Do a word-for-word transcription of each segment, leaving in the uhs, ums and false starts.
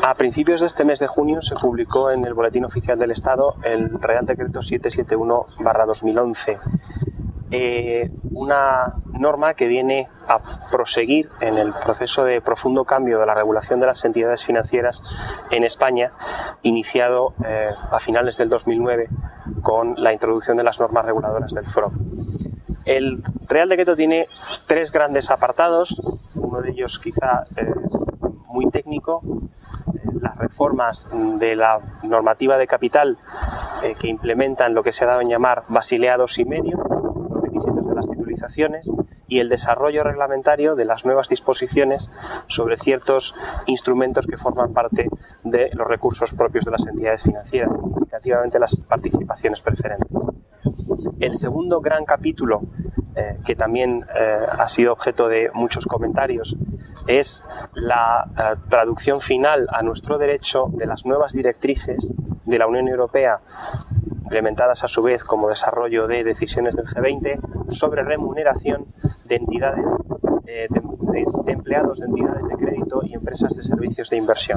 A principios de este mes de junio se publicó en el Boletín Oficial del Estado el Real Decreto setecientos setenta y uno barra dos mil once, eh, una norma que viene a proseguir en el proceso de profundo cambio de la regulación de las entidades financieras en España, iniciado eh, a finales del dos mil nueve con la introducción de las normas reguladoras del F R O B. El Real Decreto tiene tres grandes apartados, uno de ellos quizá eh, muy técnico, eh, las reformas de la normativa de capital eh, que implementan lo que se ha dado en llamar Basilea dos y medio, los requisitos de las titulizaciones, y el desarrollo reglamentario de las nuevas disposiciones sobre ciertos instrumentos que forman parte de los recursos propios de las entidades financieras, significativamente las participaciones preferentes. El segundo gran capítulo, eh, que también eh, ha sido objeto de muchos comentarios, es la eh, traducción final a nuestro derecho de las nuevas directrices de la Unión Europea, implementadas a su vez como desarrollo de decisiones del G veinte sobre remuneración de entidades, eh, de, de, de empleados de entidades de crédito y empresas de servicios de inversión.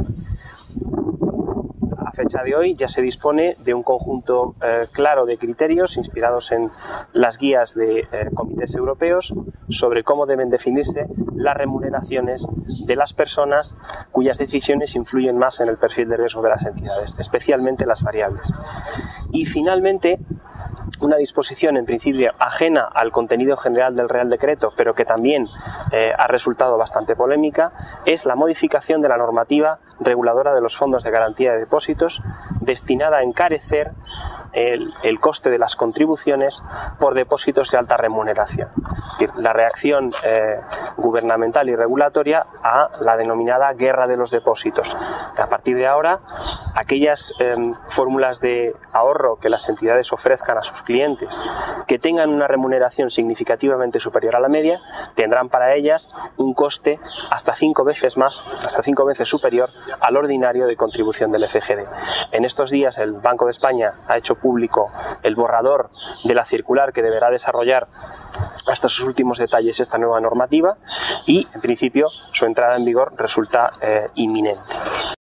A fecha de hoy ya se dispone de un conjunto eh, claro de criterios inspirados en las guías de eh, comités europeos sobre cómo deben definirse las remuneraciones de las personas cuyas decisiones influyen más en el perfil de riesgo de las entidades, especialmente las variables. Y finalmente, una disposición en principio ajena al contenido general del Real Decreto, pero que también eh, ha resultado bastante polémica, es la modificación de la normativa reguladora de los fondos de garantía de depósitos, destinada a encarecer el, el coste de las contribuciones por depósitos de alta remuneración. Es decir, la reacción eh, gubernamental y regulatoria a la denominada guerra de los depósitos. A partir de ahora, aquellas eh, fórmulas de ahorro que las entidades ofrezcan a sus clientes que tengan una remuneración significativamente superior a la media tendrán para ellas un coste hasta cinco veces más, hasta cinco veces superior al ordinario de contribución del F G D. En estos días el Banco de España ha hecho público el borrador de la circular que deberá desarrollar hasta sus últimos detalles esta nueva normativa y en principio su entrada en vigor resulta eh, inminente.